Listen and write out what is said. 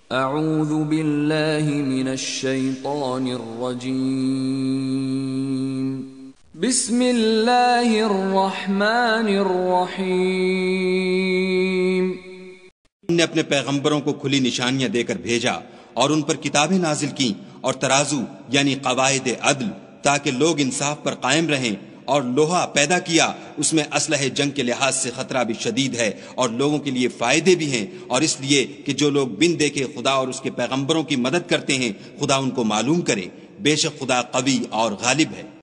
अऊज़ु बिल्लाहि मिनश शैतानिर रजीम। बिस्मिल्लाहिर रहमानिर रहीम। हमने अपने पैगंबरों को खुली निशानियां देकर भेजा और उन पर किताबें नाजिल की और तराजू यानी कवायद अदल, ताकि लोग इंसाफ पर कायम रहें। और लोहा पैदा किया, उसमें असलहे जंग के लिहाज से खतरा भी शदीद है और लोगों के लिए फायदे भी हैं, और इसलिए कि जो लोग बिन देखे खुदा और उसके पैगंबरों की मदद करते हैं, खुदा उनको मालूम करे। बेशक खुदा कवी और गालिब है।